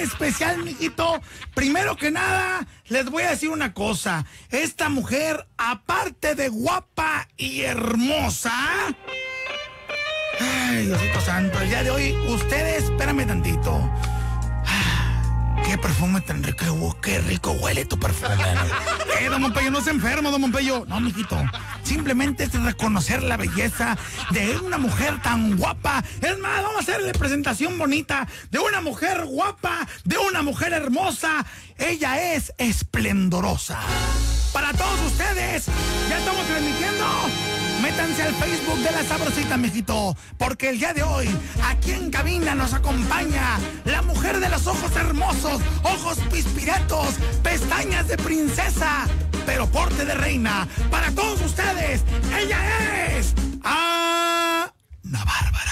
especial, mijito. Primero que nada, les voy a decir una cosa. Esta mujer, aparte de guapa y hermosa... Ay, Diosito santo, el día de hoy, ustedes, espérame tantito. Qué perfume tan rico, qué rico huele tu perfume. Don Pompeyo, no se enfermo, don Pompeyo. No, mijito, simplemente es reconocer la belleza de una mujer tan guapa. Es más, vamos a hacerle presentación bonita de una mujer guapa, de una mujer hermosa. Ella es esplendorosa. Para todos ustedes, ya estamos transmitiendo. Métanse al Facebook de La Sabrosita, mijito, porque el día de hoy, aquí en cabina nos acompaña la mujer de los ojos hermosos, ojos pispiretos, pestañas de princesa, pero porte de reina. Para todos ustedes, ella es Ana Bárbara.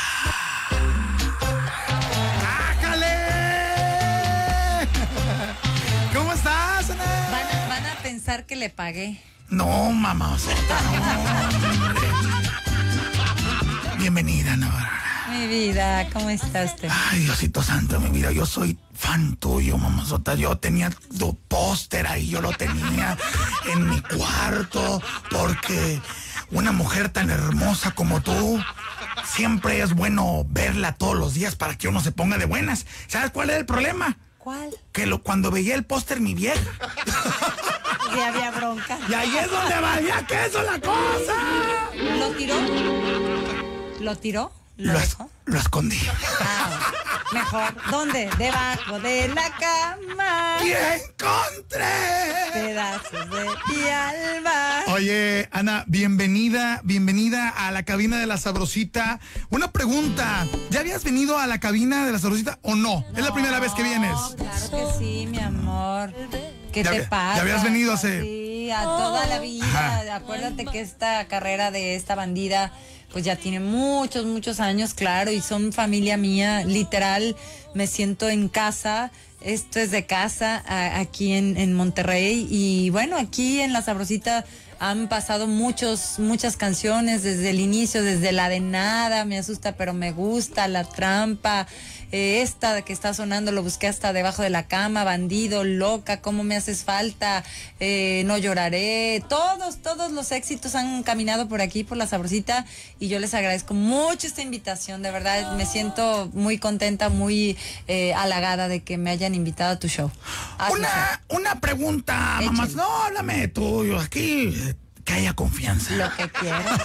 ¡Ájale! ¿Cómo estás, Ana? Van a pensar que le pagué. No, mamá, no. Bienvenida, Ana Bárbara. Mi vida, ¿cómo está usted? Ay, Diosito santo, mi vida, yo soy fan tuyo, mamazota. Yo tenía tu póster ahí, yo lo tenía en mi cuarto, porque una mujer tan hermosa como tú, siempre es bueno verla todos los días para que uno se ponga de buenas. ¿Sabes cuál es el problema? ¿Cuál? Que cuando veía el póster, mi vieja... Y había bronca. Y ahí es donde valía queso la cosa. ¿Lo tiró? ¿Lo tiró? ¿Lo dejó? Lo escondí. Mejor. ¿Dónde? Debajo de la cama. ¡Y encontré! Pedazos de mi alma. Oye, Ana, bienvenida a la cabina de La Sabrosita. Una pregunta, ¿ya habías venido a la cabina de La Sabrosita o no? ¿Es la primera vez que vienes? Claro que sí, mi amor. ¿Qué te pasa? ¿Ya habías venido hace...? Sí, a toda la vida. Ajá. Acuérdate que esta carrera de esta bandida pues ya tiene muchos años, claro, y son familia mía, literal, me siento en casa. Esto es de casa, aquí en Monterrey, y bueno, aquí en La Sabrosita han pasado muchas canciones desde el inicio, desde la de Nada, Me Asusta Pero Me Gusta, La Trampa, esta que está sonando, Lo Busqué Hasta Debajo de la Cama, Bandido, Loca, Cómo Me Haces Falta, No Lloraré, todos los éxitos han caminado por aquí, por La Sabrosita, y yo les agradezco mucho esta invitación, de verdad, me siento muy contenta, muy halagada de que me hayan invitado a tu show. Una pregunta, mamá. No, háblame tuyo, aquí que haya confianza. Lo que quieras.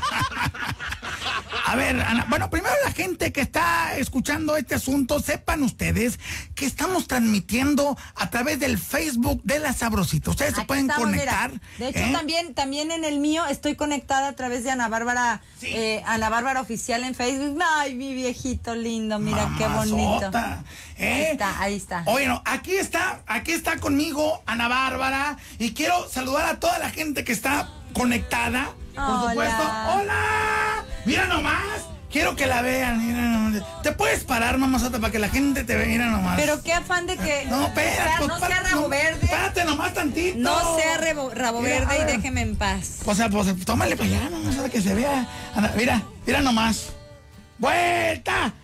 A ver, Ana, bueno, primero la gente que está escuchando este asunto, sepan ustedes que estamos transmitiendo a través del Facebook de La Sabrosita. Ustedes Aquí se pueden conectar. Mira. De hecho, también en el mío estoy conectada a través de Ana Bárbara, sí. Ana Bárbara Oficial en Facebook. Ay, mi viejito lindo, mira qué bonito. Ahí está. Oye, no, aquí está conmigo Ana Bárbara y quiero saludar a toda la gente que está conectada. Por supuesto. ¡Hola! Mira nomás. Quiero que la vean. Mira nomás. ¿Te puedes parar, mamazota, para que la gente te vea? Mira nomás. Pero qué afán de que... No, espérate. No sea rabo verde. Espérate nomás tantito. No sea rabo verde y déjeme en paz. O sea, pues tómale para allá, mamazota, que se vea. Mira nomás. ¡Vuelta!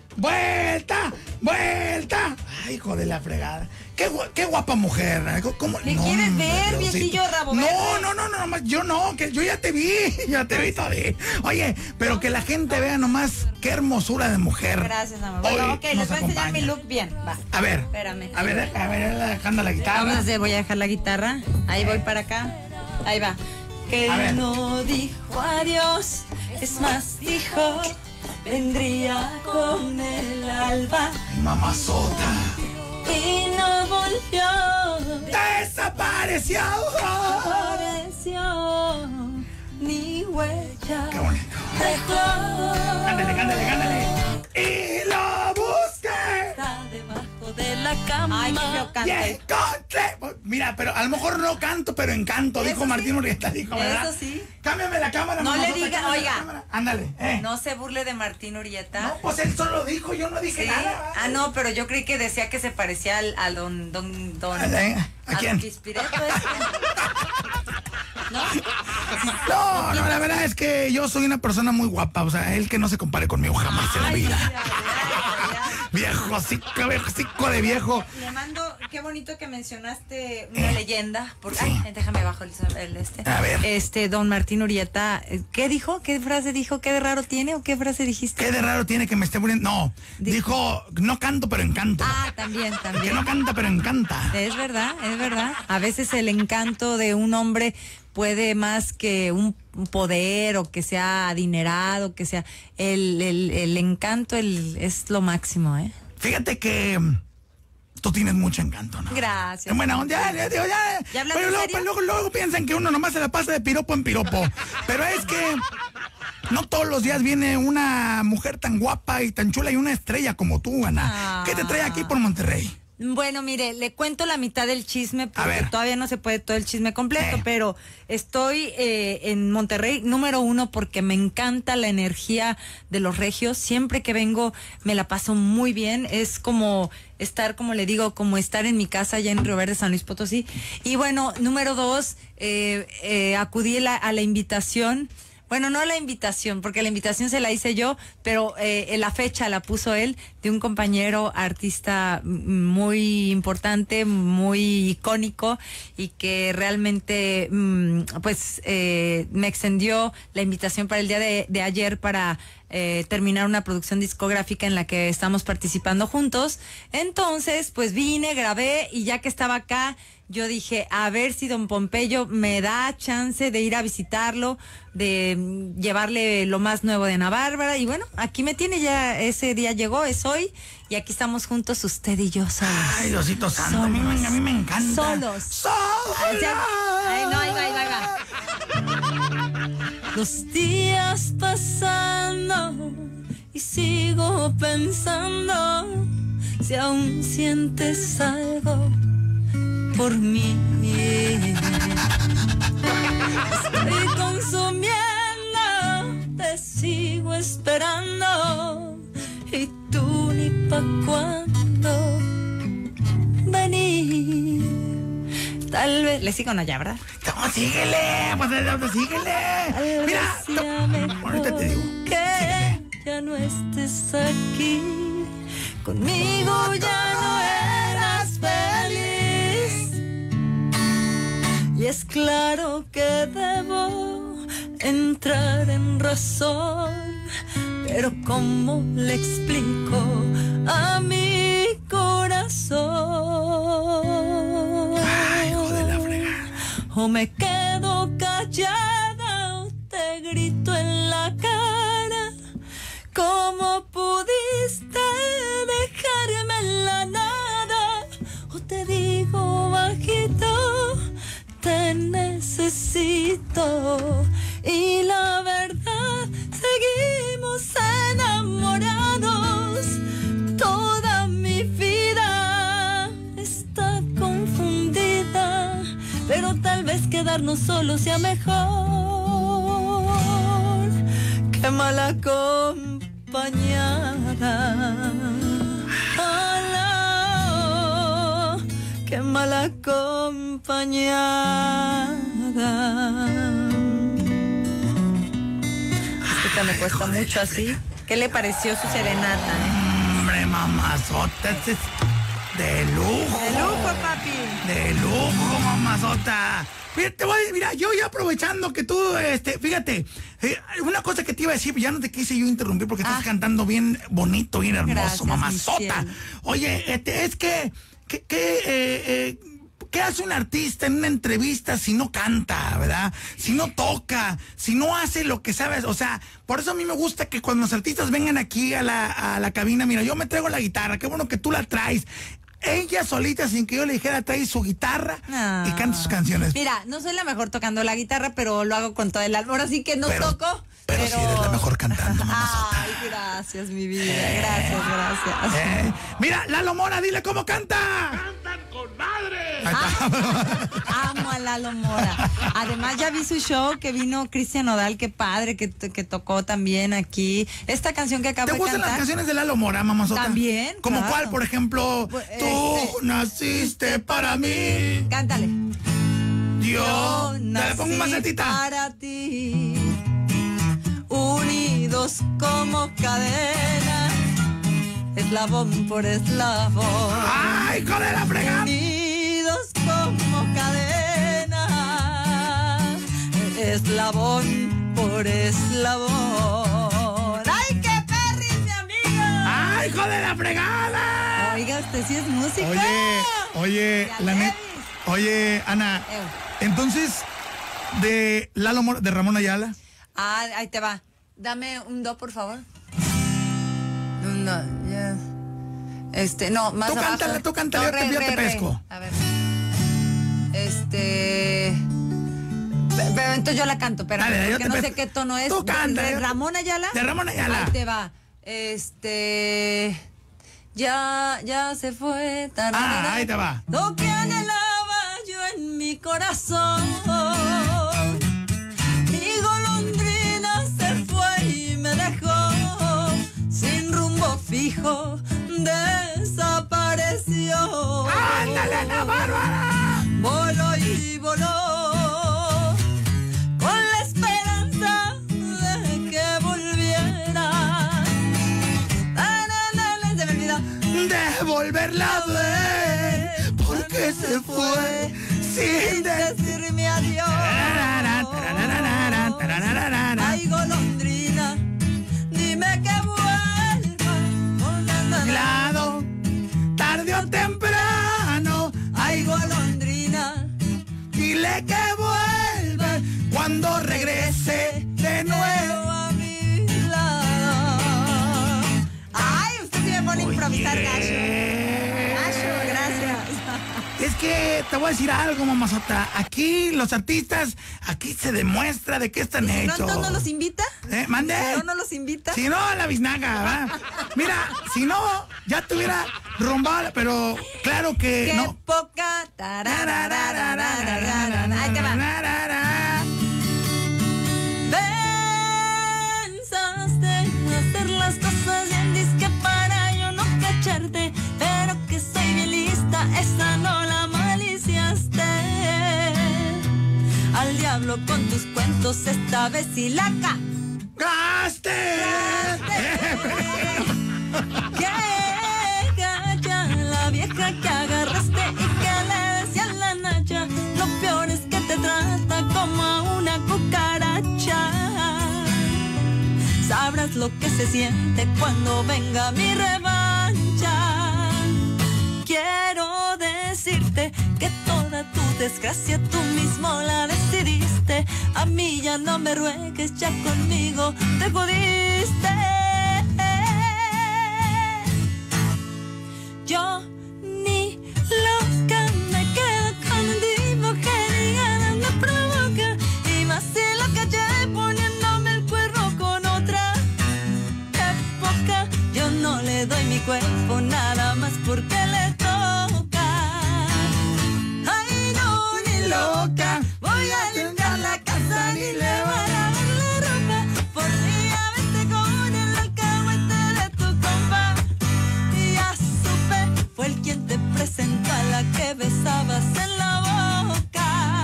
Ay, hijo de la fregada. Qué guapa mujer. ¿Cómo? ¿Me quieres ver, viejillo rabo verde? No, yo no, que yo ya te vi todavía. Oye, pero que la gente vea nomás qué hermosura de mujer. Gracias, amor. Bueno, ok, les voy a enseñar mi look bien. Va. A ver. Espérame. A ver, dejando la guitarra. Voy a dejar la guitarra. Ahí voy para acá. Ahí va. Que no dijo adiós, es más, dijo... Vendría con el alba. Ay, mamazota. Y no volvió. Desapareció. Ni huella. Qué bonito. Dejó. Cántale. Y lo busqué. Está debajo de la cama. Ay, que lo cante. Y encontré. Mira, pero a lo mejor no canto, pero encanto. Dijo Martín Urrieta, ¿verdad? Eso sí. Cámbiame la cámara. No le diga, oiga. Ándale. No se burle de Martín Urrieta. No, pues él solo dijo, yo no dije nada. Ah, no, pero yo creí que decía que se parecía al don. ¿A quién? Don Pispireto ¿No? No, la verdad es que yo soy una persona muy guapa. O sea, él que no se compare conmigo jamás en la vida. Viejo hocico de viejo. Le mando, qué bonito que mencionaste una leyenda. Porque, sí. Déjame bajo el este. A ver. Don Martín Urieta, ¿qué dijo? ¿Qué frase dijo? ¿Qué de raro tiene o qué frase dijiste? ¿Qué de raro tiene que me esté muriendo? No, dijo, no canto pero encanto. También. Que no canta pero encanta. Es verdad. A veces el encanto de un hombre puede más que un poder o que sea adinerado, que sea el encanto es lo máximo, ¿eh? Fíjate que tú tienes mucho encanto, ¿no? Gracias. Bueno, ya. ¿Ya hablas pero en serio? luego piensan que uno nomás se la pasa de piropo en piropo. Pero es que no todos los días viene una mujer tan guapa y tan chula y una estrella como tú, Ana. ¿Qué te trae aquí por Monterrey? Bueno, mire, le cuento la mitad del chisme porque todavía no se puede todo el chisme completo, pero estoy en Monterrey, número 1, porque me encanta la energía de los regios. Siempre que vengo me la paso muy bien. Es como estar, como le digo, como estar en mi casa allá en Río Verde, San Luis Potosí. Y bueno, número 2, acudí a la invitación. Bueno, no la invitación, porque la invitación se la hice yo, pero la fecha la puso él, de un compañero artista muy importante, muy icónico, y que realmente, me extendió la invitación para el día de ayer para terminar una producción discográfica en la que estamos participando juntos. Entonces, pues vine, grabé, y ya que estaba acá, yo dije, a ver si don Pompeyo me da chance de ir a visitarlo, de llevarle lo más nuevo de Ana Bárbara. Y bueno, aquí me tiene, ya ese día llegó, es hoy, y aquí estamos juntos, usted y yo solos. Ay, Diosito santo, a mí me encanta. Solos. Ay, no, ahí va. Los días pasando y sigo pensando si aún sientes algo por mí. Estoy consumiendo, te sigo esperando, y tú ni pa' cuándo venir. Tal vez, le sigo, no, ya, ¿verdad? No, síguele, síguele. Mira, ahorita te digo. Que ya no estés aquí, conmigo ya no eras feliz. Y es claro que debo entrar en razón, pero ¿cómo le explico a mi corazón? Ay, hijo de la fregada. O me quedo callada o te grito en la cara. ¿Cómo pudiste dejarme en la nada? O te digo bajito, te necesito. Y la verdad, seguimos enamorados. Toda mi vida está confundida, pero tal vez quedarnos solos sea mejor que mal acompañada. Oh, qué mal acompañada. Esta me cuesta mucho así. ¿Qué le pareció su serenata? Hombre, mamazota, este es de lujo. De lujo, papi. De lujo, mamazota. Mira, yo ya aprovechando que tú, fíjate, una cosa que te iba a decir, ya no te quise yo interrumpir porque estás cantando bien bonito, bien hermoso, gracias, mamazota. Oye, es que ¿qué hace un artista en una entrevista si no canta, verdad? Si no toca, si no hace lo que sabes. O sea, por eso a mí me gusta que cuando los artistas vengan aquí a la cabina, mira, yo me traigo la guitarra, qué bueno que tú la traes. Ella solita, sin que yo le dijera, trae su guitarra y canta sus canciones. Mira, no soy la mejor tocando la guitarra, pero lo hago con todo el alma. Ahora sí que no toco. Pero sí eres la mejor cantando, mamazota. Ay, gracias, mi vida. Gracias. Mira, Lalo Mora, dile cómo canta. ¡Cantan con madre! Amo a Lalo Mora. Además, ya vi su show que vino Cristian Nodal, qué padre, que tocó también aquí. Esta canción que acabo de cantar. ¿Te gustan las canciones de Lalo Mora, mamazota? También. ¿Como claro. cuál, por ejemplo? Tú naciste para mí. Cántale. Yo nací le pongo más altita. Para ti, unidos como cadena, eslabón por eslabón. ¡Ay, hijo de la fregada! Unidos como cadena, eslabón por eslabón. ¡Ay, qué perris, mi amiga! ¡Ay, hijo de la fregada! Oiga, usted sí es música. Oye, oye, Ana, entonces, de Ramón Ayala. Ah, ahí te va. Dame un do, por favor. Un do, ya. No, más abajo. Tú cántala, yo te pesco. A ver. Pero entonces yo la canto, pero porque no sé qué tono es. Tú canta. ¿De Ramón Ayala? De Ramón Ayala. Ahí te va. Ya se fue. Ahí te va. Lo que anhelaba yo en mi corazón. Mi golondrina se fue y me dejó sin rumbo fijo. Desapareció. ¡Ándale, Ana Bárbara! Voló y voló con la esperanza de que volviera. Se me olvidó. De volverla a ver, porque se fue sin decirme adiós. Ay, golondrina, dime que vuelva. Lado, tarde o temprano. Ay, golondrina, dile que vuelve cuando regrese de nuevo a mi lado. Ay, usted sí me pone a improvisar, Gacho. Gacho, gracias. Es que te voy a decir algo, mamazota. Aquí los artistas, aquí se demuestra de qué están hechos. ¿No entonces no los invita? ¿Mande? ¿No los invita? Si no, a la biznaga, ¿verdad? Mira, si no, ya te hubiera rumbado, pero claro que ¡qué no. poca! Ahí te va. Pensaste hacer las cosas bien disque para yo no cacharte, pero que soy bien lista, esa no la maliciaste. Al diablo con tus cuentos, esta vez sí la ¡Gaste! Que calla la vieja que agarraste y que le decía a la Naya. Lo peor es que te trata como a una cucaracha. Sabrás lo que se siente cuando venga mi revancha. Quiero decirte que toda tu desgracia tú mismo la decidiste. A mí ya no me ruegues, ya conmigo te jodiste. Yo ni loca me quedo con un tipo que ni ganas me provoca. Y más si lo callé poniéndome el cuerno con otra época. Yo no le doy mi cuerpo nada más porque le toca. Ay, no, ni loca. Voy a limpiar la casa ni le voy a lavar la ropa. Por mí a verte con el alcahuete de tu compa. Y ya supe, fue el quien te presentó a la que besabas en la boca.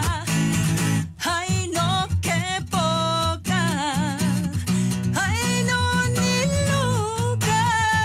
Ay, no, qué poca. Ay, no, ni loca.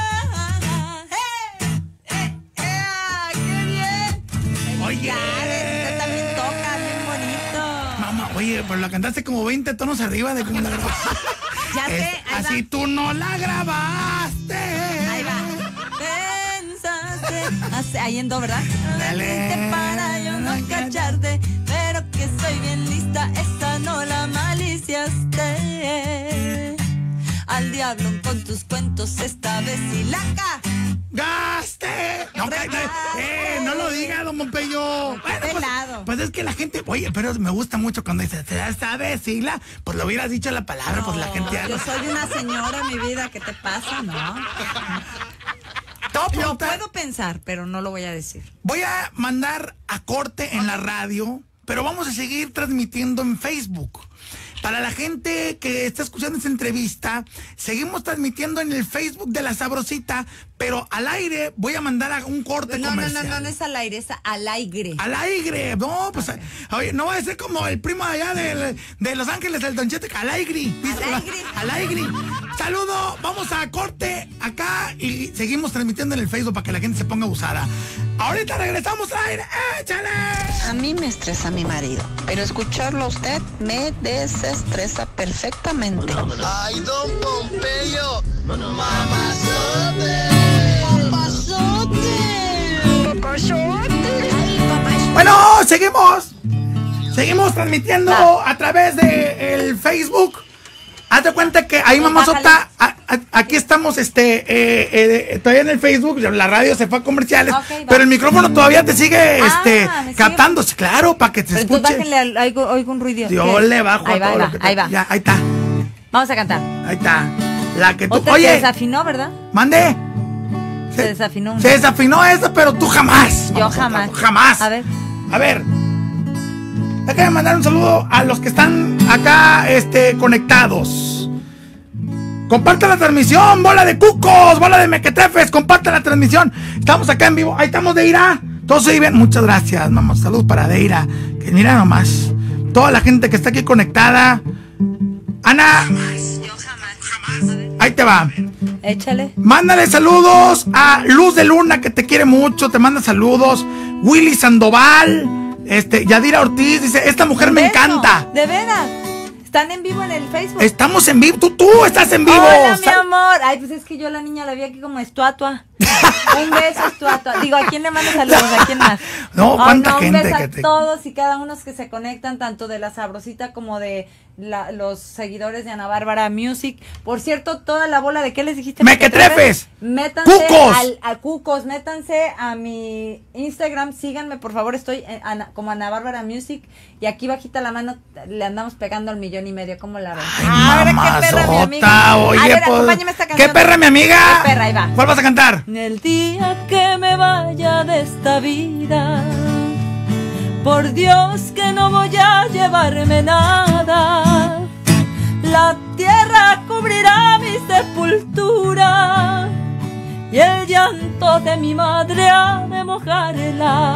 ¡Qué bien! Oye. Usted también toca, bien bonito. Mamá, oye, pero la cantaste como 20 tonos arriba de cómo la grabaste. Ya sé, ahí así va. tú no la grabaste. Ahí va. Pensaste, ahí en do, ¿verdad? Dale. Para yo no cacharte, pero que soy bien lista, esta no la maliciaste. Al diablo con tus cuentos, esta vez sí la ¡Gaste! No, no lo diga, don Pompeyo. Bueno, pues es que la gente, oye, pero me gusta mucho cuando dice, esta vez, Sila, pues lo hubieras dicho la palabra, pues la gente... Yo soy una señora, mi vida, ¿qué te pasa? No. Lo puedo pensar, pero no lo voy a decir. Voy a mandar a corte en la radio, pero vamos a seguir transmitiendo en Facebook. Para la gente que está escuchando esta entrevista, seguimos transmitiendo en el Facebook de La Sabrosita, pero al aire voy a mandar a un corte comercial. No es al aire, es al aire. Al aire, no, pues, oye, no va a ser como el primo allá de Los Ángeles, del Don Chete, al aire. Al aire. Al aire. Saludo, vamos a corte acá y seguimos transmitiendo en el Facebook para que la gente se ponga abusada. Ahorita regresamos al aire, ¡échale! A mí me estresa mi marido, pero escucharlo a usted me desestresa perfectamente. ¡Ay, don Pompeyo! ¡Mamazote! Bueno, seguimos transmitiendo a través de el Facebook. Haz de cuenta que ahí, mamazota, aquí estamos, todavía en el Facebook, la radio se fue a comerciales, okay, pero el micrófono todavía te sigue, captándose, claro, para que te escuche. Bájenle, oigo un ruido. Yo le bajo ahí a todo va, lo que ahí va. Ya, ahí está. Vamos a cantar. Ahí está. La que tú, oye. Se desafinó, ¿verdad? ¿Mande? Se desafinó. Se desafinó esa, pero tú jamás. Yo jamás. Jamás. A ver. Déjame mandar un saludo a los que están acá, conectados. Comparte la transmisión, bola de cucos, bola de mequetrefes, comparte la transmisión. Estamos acá en vivo, ahí estamos, Deira. Todos se bien, muchas gracias, mamá. Saludos para Deira. Que mira nomás, toda la gente que está aquí conectada. Ana. Yo jamás. Ahí te va. Échale. Mándale saludos a Luz de Luna, que te quiere mucho, te manda saludos. Willy Sandoval. Yadira Ortiz dice, esta mujer me encanta. De veras. Están en vivo en el Facebook. Estamos en vivo, tú estás en vivo. Hola, mi amor. Ay, pues es que yo la niña la vi aquí como estatua. Un beso, estatua. Digo, ¿a quién le mando saludos? ¿A quién más? No, cuánta gente. Un beso a todos y cada uno que se conectan, tanto de la Sabrosita como de los seguidores de Ana Bárbara Music. Por cierto, toda la bola de, ¿qué les dijiste? ¡Mequetrefes! Métanse ¡Cucos! a Cucos, métanse a mi Instagram, síganme, por favor, estoy como Ana Bárbara Music, y aquí bajita la mano le andamos pegando al 1.5 million, ¿cómo la ven? Ay, qué perra mi amiga. Oye, a ver, acompáñame esta canción. ¿Qué perra mi amiga? ¿Qué perra? Ahí va. ¿Cuál vas a cantar? El día que me vaya de esta vida, por Dios que no voy a llevarme nada, la tierra cubrirá mi sepultura y el llanto de mi madre ha de mojarla.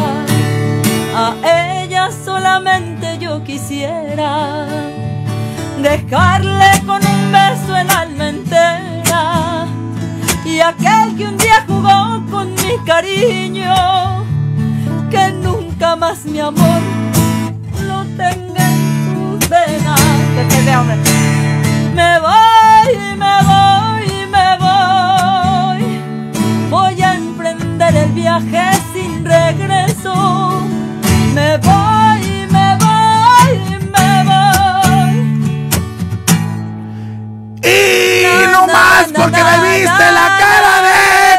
A ella solamente yo quisiera dejarle con un beso el alma entera, y aquel que un día jugó con mi cariño, que nunca más mi amor lo tenga en sus venas. Me voy, voy a emprender el viaje sin regreso. Me voy. Y no más porque me viste la cara de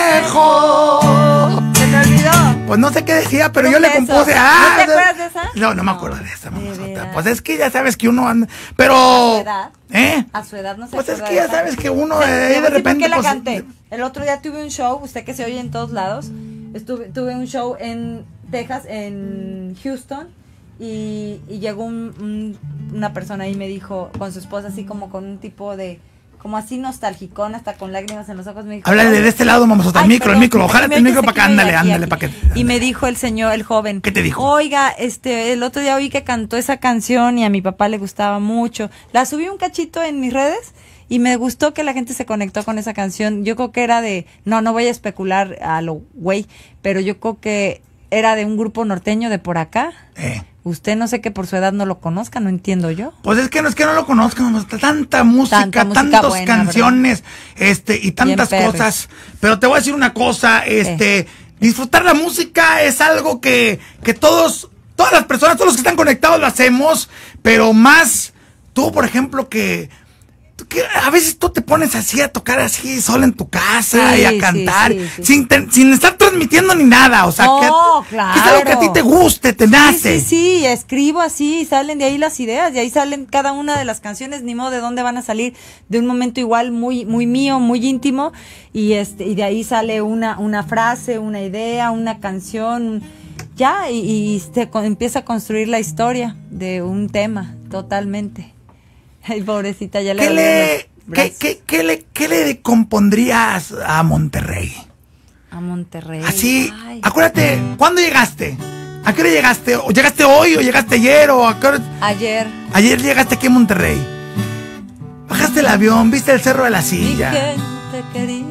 conejo. ¿Se me olvidó? Pues no sé qué decía, pero yo le compuse. ¿No te acuerdas de esa? No me acuerdo de esa, mamazota. Pues es que ya sabes que uno anda. Pero. ¿A su edad? A su edad no se Pues acuerda es que ya sabes que uno de repente. ¿Por qué la pues, canté? El otro día tuve un show, usted que se oye en todos lados. Tuve un show en Texas, en Houston. Y llegó una persona y me dijo, con su esposa, así como con un tipo de, como así nostalgicón, hasta con lágrimas en los ojos, me dijo, háblale de este lado, vamos a el micro, ojálate el micro para acá, ándale, para que. Y me dijo el joven, ¿qué te dijo? Oiga, el otro día oí que cantó esa canción y a mi papá le gustaba mucho. La subí un cachito en mis redes y me gustó que la gente se conectó con esa canción. Yo creo que era no voy a especular a lo güey, pero yo creo que era de un grupo norteño de por acá. Usted no sé que por su edad no lo conozca, no entiendo yo. Pues es que no lo conozcan, tanta música, tantas buena, canciones, y tantas cosas. Pero te voy a decir una cosa, disfrutar la música es algo que todas las personas, todos los que están conectados lo hacemos, pero más tú, por ejemplo, que a veces tú te pones así a tocar así solo en tu casa y a cantar sin estar transmitiendo ni nada, o sea, claro. que es algo que a ti te guste, te nace. Sí, escribo así y salen de ahí las ideas, de ahí salen cada una de las canciones, ni modo de dónde van a salir, de un momento igual muy muy mío, muy íntimo, y de ahí sale una frase, una idea, una canción, y se empieza a construir la historia de un tema totalmente. Ay, pobrecita, ya le ¿Qué le compondrías a Monterrey? A Monterrey. Así, acuérdate, ¿cuándo llegaste? ¿A qué hora llegaste? ¿O llegaste hoy o llegaste ayer? ¿O a qué hora? Ayer. Ayer llegaste aquí a Monterrey. Bajaste el avión, viste el Cerro de la Mi Silla. gente querida.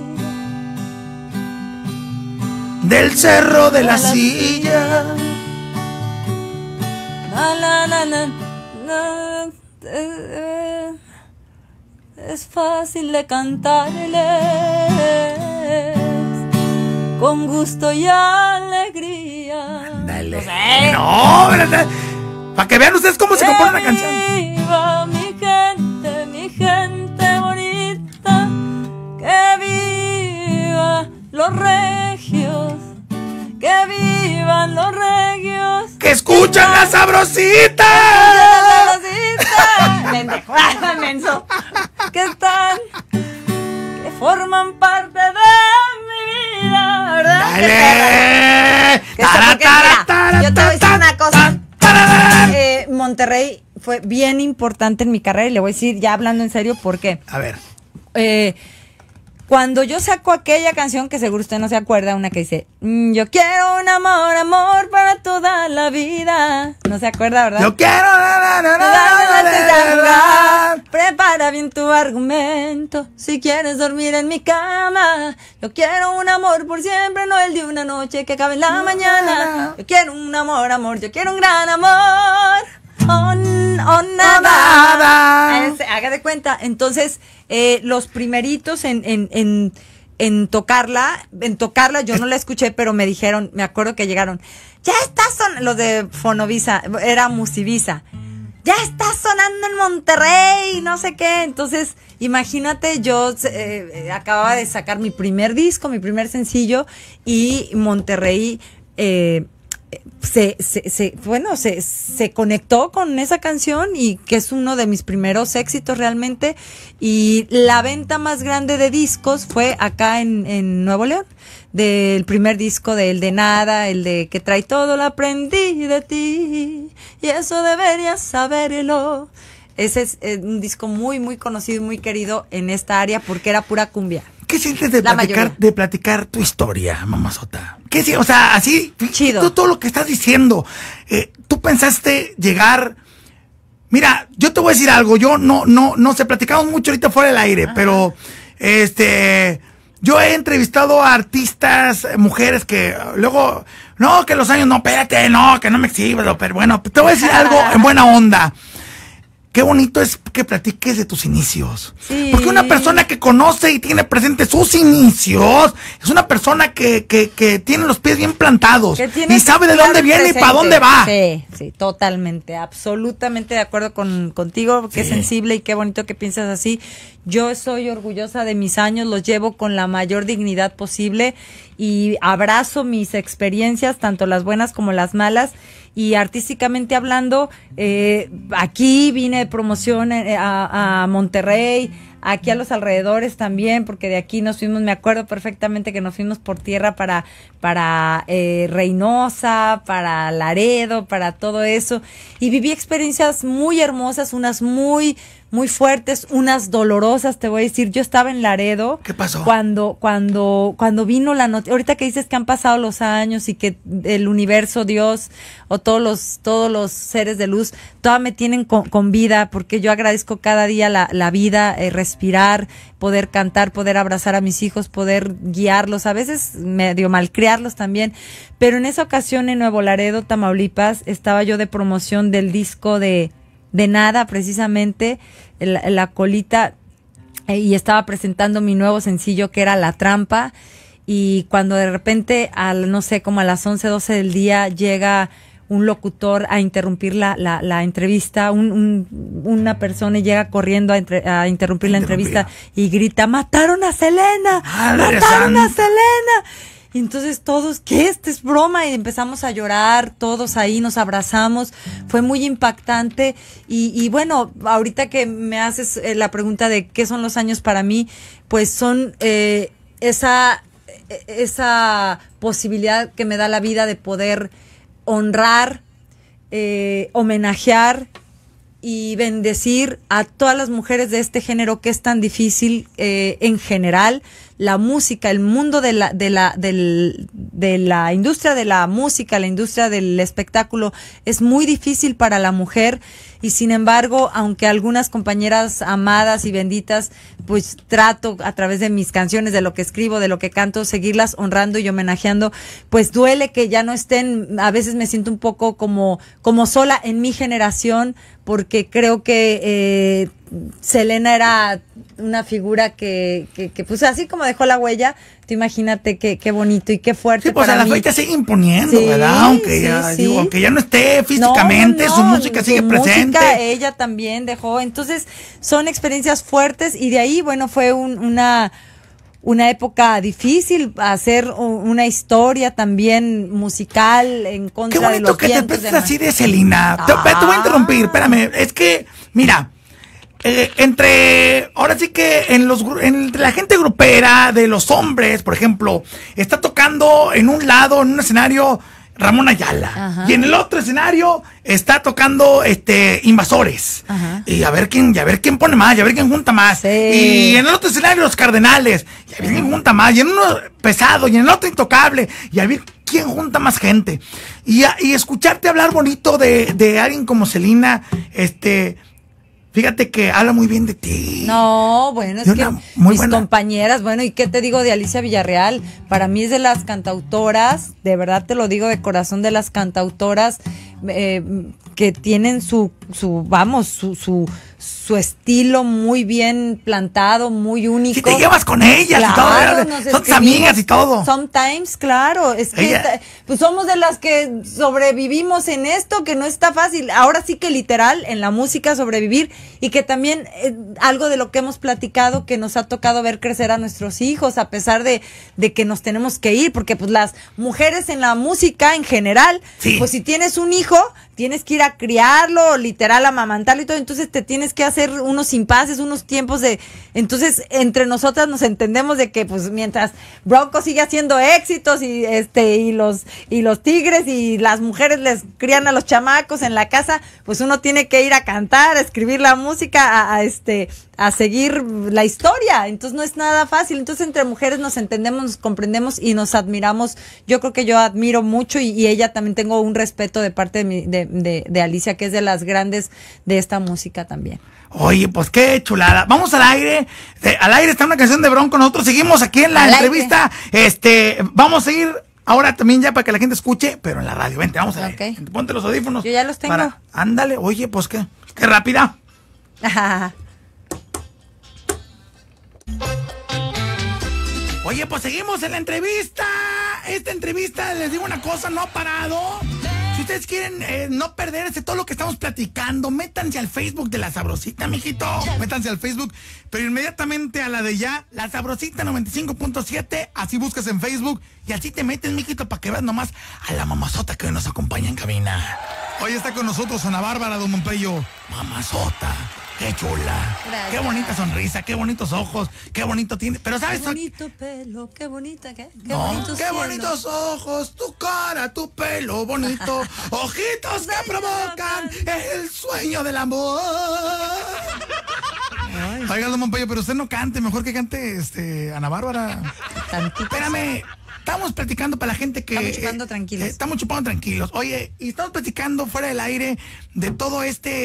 Del Cerro de la Silla. Es fácil de cantarles con gusto y alegría. Dale. No sé. No, para que vean ustedes cómo se compone la canción. Viva mi gente bonita, que viva los regios, que vivan los regios. ¡Que escuchan la sabrosita! Pendejo, menso. Que están, que forman parte de mi vida, ¿verdad? ¡Dale! Que está porque, mira, yo te voy a decir una cosa. Monterrey fue bien importante en mi carrera y le voy a decir, ya hablando en serio, ¿por qué? A ver. Cuando yo saco aquella canción, que seguro usted no se acuerda, una que dice, yo quiero un amor, amor para toda la vida. No se acuerda, ¿verdad? Yo quiero... Prepara bien tu argumento, si quieres dormir en mi cama. Yo quiero un amor por siempre, no el de una noche que acabe en la mañana. Yo quiero un amor, amor, yo quiero un gran amor. Oh, nada. Haga de cuenta. Entonces, los primeritos en tocarla, yo no la escuché, pero me dijeron, me acuerdo que llegaron, ya está sonando, los de Fonovisa, era Musivisa, ya está sonando en Monterrey, no sé qué. Entonces, imagínate, yo acababa de sacar mi primer disco, mi primer sencillo, y Monterrey se conectó con esa canción, y que es uno de mis primeros éxitos realmente. Y la venta más grande de discos fue acá en Nuevo León, del primer disco de El de Nada, el de Que trae todo lo aprendí de ti, y eso deberías saberlo. Ese es un disco muy, muy conocido y muy querido en esta área porque era pura cumbia. ¿Qué sientes de platicar tu historia, mamazota? ¿Qué sientes? O sea, así, chido. Todo lo que estás diciendo. Tú pensaste llegar. Mira, yo te voy a decir algo. Yo no sé, platicamos mucho ahorita fuera del aire, ajá, pero yo he entrevistado a artistas, mujeres que luego, no, que los años, no, espérate, no, que no me exhibes, pero bueno, te voy a decir algo en buena onda. Qué bonito es que platiques de tus inicios. Sí. Porque una persona que conoce y tiene presente sus inicios es una persona que tiene los pies bien plantados y sabe de dónde viene presente y para dónde va. Sí, totalmente, absolutamente de acuerdo contigo, que es sensible y qué bonito que piensas así. Yo soy orgullosa de mis años, los llevo con la mayor dignidad posible y abrazo mis experiencias, tanto las buenas como las malas. Y artísticamente hablando, aquí vine de promoción a Monterrey, aquí a los alrededores también, porque de aquí nos fuimos, me acuerdo perfectamente que nos fuimos por tierra para Reynosa, para Laredo, para todo eso, y viví experiencias muy hermosas, unas muy fuertes, unas dolorosas, te voy a decir. Yo estaba en Laredo. ¿Qué pasó? Cuando vino la noticia, ahorita que dices que han pasado los años y que el universo, Dios, o todos los seres de luz, todavía me tienen con vida, porque yo agradezco cada día la vida, respirar, poder cantar, poder abrazar a mis hijos, poder guiarlos, a veces medio malcriarlos también. Pero en esa ocasión en Nuevo Laredo, Tamaulipas, estaba yo de promoción del disco de Nada, precisamente, la colita, y estaba presentando mi nuevo sencillo que era La Trampa, y cuando de repente, no sé, como a las 11, 12 del día, llega un locutor a interrumpir la entrevista, una persona llega corriendo a interrumpir la entrevista y grita, ¡mataron a Selena! ¡Mataron a Selena! Y entonces todos, ¿qué? ¿Esto es broma? Y empezamos a llorar, todos ahí nos abrazamos, fue muy impactante. Y bueno, ahorita que me haces la pregunta de qué son los años para mí, pues son esa posibilidad que me da la vida de poder honrar, homenajear y bendecir a todas las mujeres de este género que es tan difícil en general. la música, el mundo de la industria de la música, la industria del espectáculo es muy difícil para la mujer y sin embargo, aunque algunas compañeras amadas y benditas, pues trato a través de mis canciones, de lo que escribo, de lo que canto, seguirlas honrando y homenajeando, pues duele que ya no estén, a veces me siento un poco como sola en mi generación, porque creo que Selena era una figura que pues así como dejó la huella, tú imagínate qué bonito y qué fuerte. Sí, pues para a la mí. fecha sigue imponiendo, Sí, ¿verdad? Aunque sí, ya, sí. digo, aunque ya no esté físicamente, No, su música sigue presente. Ella también dejó, entonces son experiencias fuertes y de ahí, bueno, fue una época difícil, hacer una historia también musical en contra Qué de bonito los que te vientos expresas así de Selena. Te voy a interrumpir, espérame. Es que, mira, ahora sí que entre la gente grupera de los hombres, por ejemplo, está tocando en un lado, en un escenario, Ramón Ayala. Ajá. Y en el otro escenario está tocando Invasores. Ajá. Y a ver quién pone más, y a ver quién junta más. Sí. Y en el otro escenario los Cardenales, y a ver quién junta más. Y en uno pesado, y en el otro Intocable, y a ver quién junta más gente. Y escucharte hablar bonito de alguien como Selena, fíjate que habla muy bien de ti. No, bueno, es Y que una muy mis buena. compañeras, bueno, ¿y qué te digo de Alicia Villarreal? Para mí es de las cantautoras, de verdad te lo digo de corazón, de las cantautoras que tienen su estilo muy bien plantado, muy único. Si te llevas con ellas y todo, Claro, nos son tus amigas y todo. Sometimes, claro, es que Ella- pues somos de las que sobrevivimos en esto, que no está fácil. Ahora sí que literal en la música sobrevivir y que también algo de lo que hemos platicado, que nos ha tocado ver crecer a nuestros hijos a pesar de que nos tenemos que ir, porque pues las mujeres en la música en general, Sí. pues si tienes un hijo, tienes que ir a criarlo, literal amamantarlo y todo, entonces te tienes que hacer unos impases, unos tiempos entonces entre nosotras nos entendemos de que pues mientras Bronco sigue haciendo éxitos y los Tigres y las mujeres les crían a los chamacos en la casa, pues uno tiene que ir a cantar, a escribir la música, a seguir la historia, entonces no es nada fácil, entonces entre mujeres nos entendemos, nos comprendemos y nos admiramos. Yo creo que yo admiro mucho y ella también tengo un respeto de parte de Alicia, que es de las grandes de esta música también. Oye, pues qué chulada. Vamos al aire. Al aire está una canción de Bronco. Nosotros seguimos aquí en la Al entrevista. Vamos a ir ahora también ya para que la gente escuche, pero en la radio. Vente, vamos al aire. Ok. Ponte los audífonos. Yo ya los tengo. Ándale, oye, pues qué rápida. Oye, pues seguimos en la entrevista. Esta entrevista, les digo una cosa, no ha parado. Si ustedes quieren no perderse todo lo que estamos platicando, métanse al Facebook de La Sabrosita, mijito. Métanse al Facebook, pero inmediatamente a la de ya, La Sabrosita 95.7. Así buscas en Facebook y así te metes, mijito, para que veas nomás a la mamazota que hoy nos acompaña en cabina. Hoy está con nosotros Ana Bárbara, don Pompeyo. Mamazota. Qué chula. Gracias. Qué bonita sonrisa, qué bonitos ojos, qué bonito tiene. Pero ¿sabes? Qué bonito pelo, qué bonita, qué No, bonito qué cielo. bonitos ojos, tu cara, tu pelo bonito, ojitos que provocan el sueño del amor. Oiga, don Monpeyo, pero usted no cante, mejor que cante Ana Bárbara. Tantito. Espérame, estamos platicando para la gente que... Estamos chupando tranquilos. Estamos chupando tranquilos. Oye, y estamos platicando fuera del aire de todo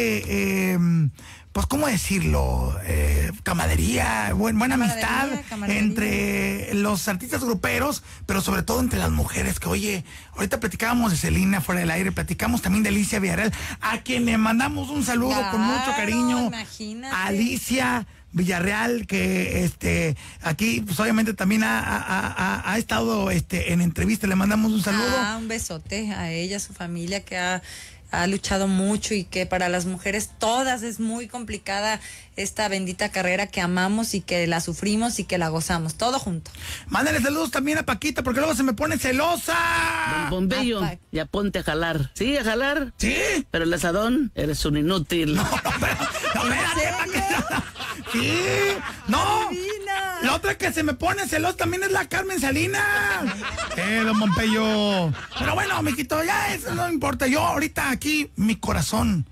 pues, ¿cómo decirlo? Camaradería, buena amistad camaradería. entre los artistas gruperos, pero sobre todo entre las mujeres, que oye, ahorita platicábamos de Selena fuera del aire, platicamos también de Alicia Villarreal, a quien le mandamos un saludo con mucho Claro, cariño. imagínate. A Alicia Villarreal, que aquí pues obviamente también ha estado en entrevista, le mandamos un saludo. Un besote a ella, a su familia, que ha luchado mucho y que para las mujeres todas es muy complicada esta bendita carrera que amamos y que la sufrimos y que la gozamos, todo junto. Mándale saludos también a Paquita, porque luego se me pone celosa. Don Pompeyo, ya ponte a jalar. Sí, a jalar. ¿Sí? Pero el asadón, eres un inútil. No, espérate, Paquita. Sí, no. Divina. La otra que se me pone celosa también es la Carmen Salinas. Don Pompeyo. Pero bueno, mijito, ya eso no importa. Yo ahorita aquí, mi corazón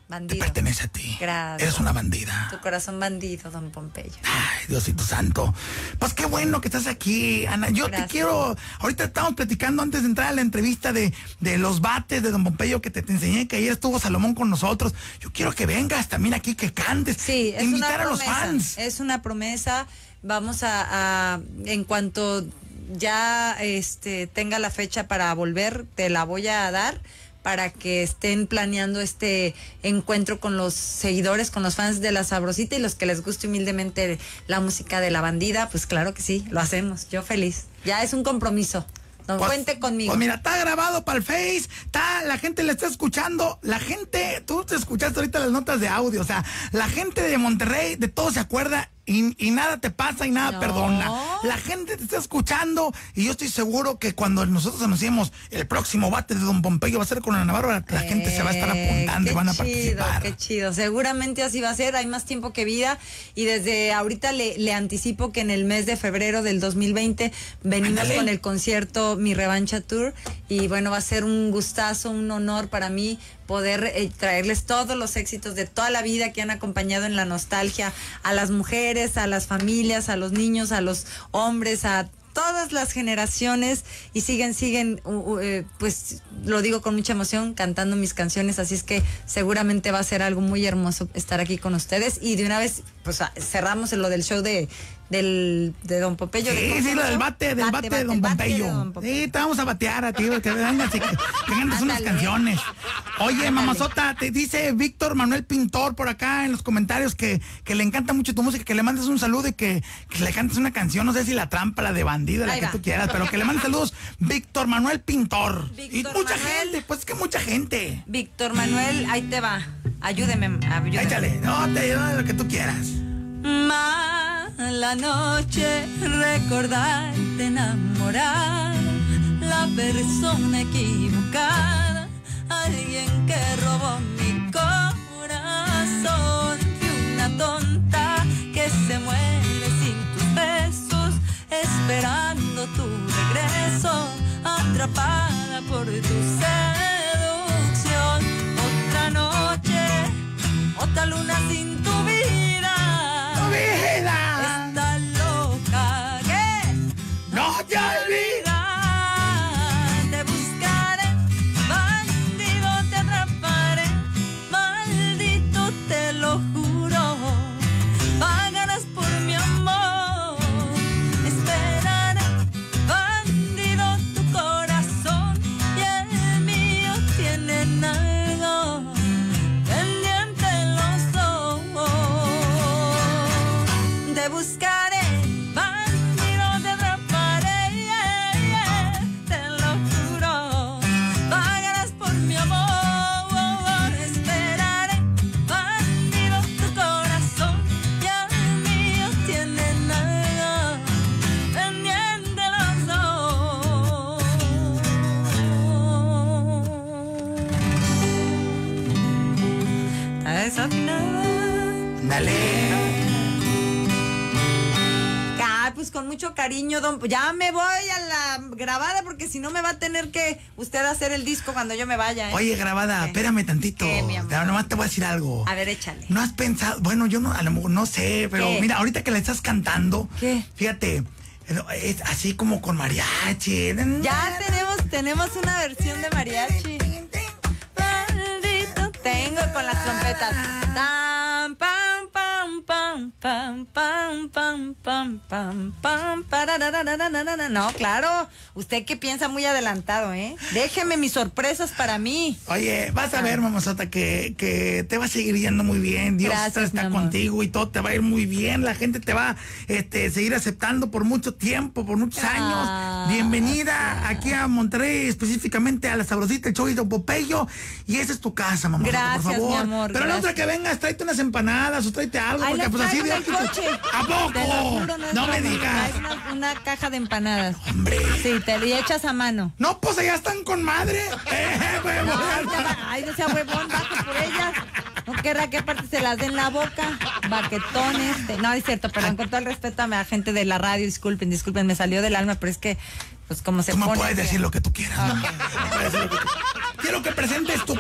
Bandido. Te pertenece a ti. Gracias. Eres una bandida. Tu corazón bandido, don Pompeyo. Ay, Diosito santo. Pues qué bueno que estás aquí, Ana. Yo Gracias. te quiero... Ahorita estábamos platicando antes de entrar a la entrevista de los bates de don Pompeyo que te enseñé, que ayer estuvo Salomón con nosotros. Yo quiero que vengas también aquí, que cantes. Sí, es invitar una a los promesa. fans. Es una promesa. Vamos a en cuanto ya tenga la fecha para volver, te la voy a dar para que estén planeando este encuentro con los seguidores, con los fans de La Sabrosita y los que les guste humildemente la música de La Bandida. Pues claro que sí, lo hacemos. Yo feliz. Ya es un compromiso. No, Pues, cuente conmigo. Pues mira, está grabado para el Face, la gente le está escuchando, la gente, tú te escuchaste ahorita las notas de audio, o sea, la gente de Monterrey de todo se acuerda y nada te pasa y nada No. perdona. La gente te está escuchando y yo estoy seguro que cuando nosotros anunciemos el próximo bate de don Pompeyo va a ser con Ana Bárbara, la gente se va a estar apuntando y van a participar. Qué chido, seguramente así va a ser, hay más tiempo que vida y desde ahorita le anticipo que en el mes de febrero del 2020 venimos Ándale. con el concierto Mi Revancha Tour y bueno, va a ser un gustazo, un honor para mí poder traerles todos los éxitos de toda la vida que han acompañado en la nostalgia a las mujeres, a las familias, a los niños, a los hombres, a todas las generaciones y siguen, pues lo digo con mucha emoción, cantando mis canciones, así es que seguramente va a ser algo muy hermoso estar aquí con ustedes y de una vez, pues cerramos en lo del show de don Pompeyo. Sí, lo del bate de don Pompeyo. Sí, te vamos a batear a ti, que vengas y que cantes unas canciones. Oye, mamazota, te dice Víctor Manuel Pintor por acá en los comentarios que le encanta mucho tu música, que le mandes un saludo y que le cantes una canción, no sé si La Trampa, la de Bandida, la Ahí que va. tú quieras, pero que le mandes saludos, Víctor Manuel Pintor. Y Víctor mucha Manuel. gente, pues es que mucha gente. Víctor Manuel, ahí te va, ayúdeme. Échale, no, te ayudo lo que tú quieras. Mala noche, recordarte enamorar la persona equivocada, alguien que robó mi corazón. Fui una tonta que se muere sin tus besos, esperando tu regreso, atrapada por tu seducción. Otra noche, otra luna sin tu vida. ¡Vida! Está loca que ¡No te olvides! te buscaré, bandido te atraparé, maldito te lo juro, pagarás por mi amor, esperaré, bandido tu corazón y el mío tienen algo pendiente los dos. Te buscaré, bandido te atraparé, te lo juro, pagarás por mi amor, esperaré, bandido tu corazón y el mío tienen algo pendiente los dos. ¿Está desafinada? Dale. Ay, pues con mucho cariño, ya me voy a la grabada porque si no me va a tener que usted hacer el disco cuando yo me vaya, ¿eh? Oye, grabada, ¿Qué? espérame tantito. ¿Qué, mi amor? Pero nomás te voy a decir algo. A ver, échale. ¿No has pensado? Bueno, yo no, a lo mejor no sé, pero ¿Qué? mira, ahorita que la estás cantando, ¿Qué? fíjate, es así como con mariachi. Ya tenemos una versión de mariachi. Maldito tengo con las trompetas. Tam, pam, pam, pam, pam, pam, pam, pam, pam, pam, pararararararara. No, claro, usted que piensa muy adelantado, ¿eh? Déjeme mis sorpresas para mí. Oye, vas a ver, mamazota, que te va a seguir yendo muy bien. Dios Gracias, está mi amor. contigo y todo te va a ir muy bien. La gente te va a seguir aceptando por mucho tiempo, por muchos años. Bienvenida aquí a Monterrey, específicamente a La Sabrosita, el show de don Pompeyo. Y esa es tu casa, mamazota, Gracias, por favor. mi amor, Pero la otra gracias. que vengas, tráete unas empanadas o tráete algo, Ahí porque las pues así traigo de en el coche. ¿A poco? Te lo juro, no es No me broma. digas. Traes una caja de empanadas. Hombre. Sí, te lo echas a mano. No, pues allá están con madre. Huevo. Ay, no sea huevón, baje por ellas. No querrá que aparte se las den en la boca. Baquetones. No, es cierto, perdón, con todo el respeto a la gente de la radio, disculpen, me salió del alma, pero es que, pues como se Tú me pone. puedes decir lo que tú quieras. ¿no? Me puedes decir lo que tú- Quiero que presentes tu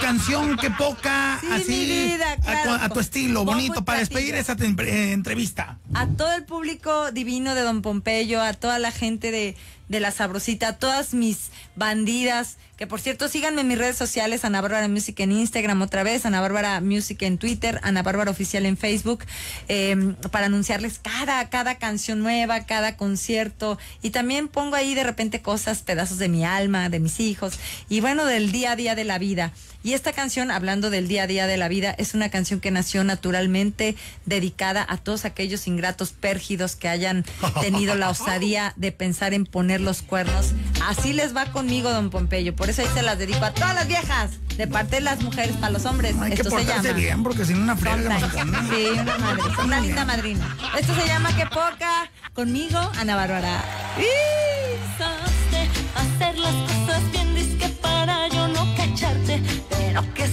canción, qué poca, Sí, así, mi vida, claro. a tu estilo, Con bonito, mucho para despedir platillo. esa entrevista. A todo el público divino de Don Pompeyo, a toda la gente de La Sabrosita, a todas mis bandidas, que por cierto síganme en mis redes sociales, Ana Bárbara Music en Instagram otra vez, Ana Bárbara Music en Twitter, Ana Bárbara Oficial en Facebook, para anunciarles cada canción nueva, cada concierto, y también pongo ahí de repente cosas, pedazos de mi alma, de mis hijos, y bueno, del día a día de la vida. Y esta canción, hablando del día a día de la vida, es una canción que nació naturalmente, dedicada a todos aquellos ingratos pérgidos que hayan tenido la osadía de pensar en poner los cuernos. Así les va conmigo, Don Pompeyo. Por eso ahí se las dedico a todas las viejas, de parte de las mujeres para los hombres. Hay que Esto se portarse llama bien, porque si no una friega nos Sometimes. pone. Sí, una madre, una linda madrina. Esto se llama Qué Poca, conmigo, Ana Bárbara. Pensaste hacer las cosas bien, disque para yo no cacharte, pero que